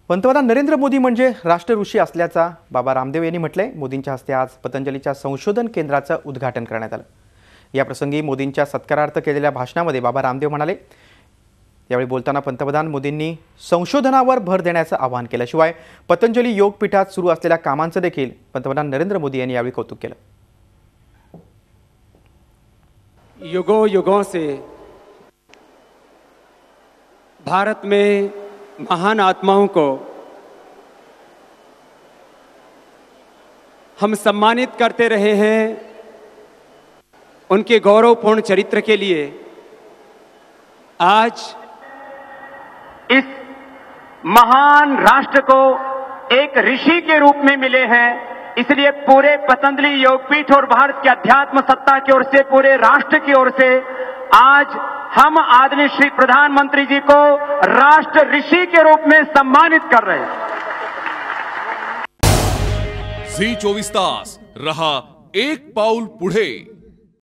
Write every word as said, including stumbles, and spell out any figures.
पंतप्रधान नरेंद्र मोदी म्हणजे राष्ट्र ऋषी असल्याचा बाबा रामदेव यांनी म्हटलंय। मोदींच्या हस्ते आज पतंजलीच्या संशोधन केंद्राचं उद्घाटन करण्यात आलं। या प्रसंगी मोदींच्या सत्कारार्थ केलेल्या भाषणामध्ये बाबा रामदेव म्हणाले। यावेळी बोलताना पंतप्रधान मोदींनी संशोधनावर भर देण्याचं आवाहन केलं। शिवाय पतंजली योगपीठात सुरू असलेल्या कामांचं देखील पंतप्रधान नरेंद्र मोदी यांनी यावेळी कौतुक केलं। युगों युगों से भारत में महान आत्माओं को हम सम्मानित करते रहे हैं। उनके गौरवपूर्ण चरित्र के लिए आज इस महान राष्ट्र को एक ऋषि के रूप में मिले हैं। इसलिए पूरे पतंजलि योगपीठ और भारत के अध्यात्म सत्ता की ओर से, पूरे राष्ट्र की ओर से आज हम आदरणीय श्री प्रधानमंत्री जी को राष्ट्र ऋषि के रूप में सम्मानित कर रहे हैं। झी चोवीस तास रहा एक पाऊल पुढे।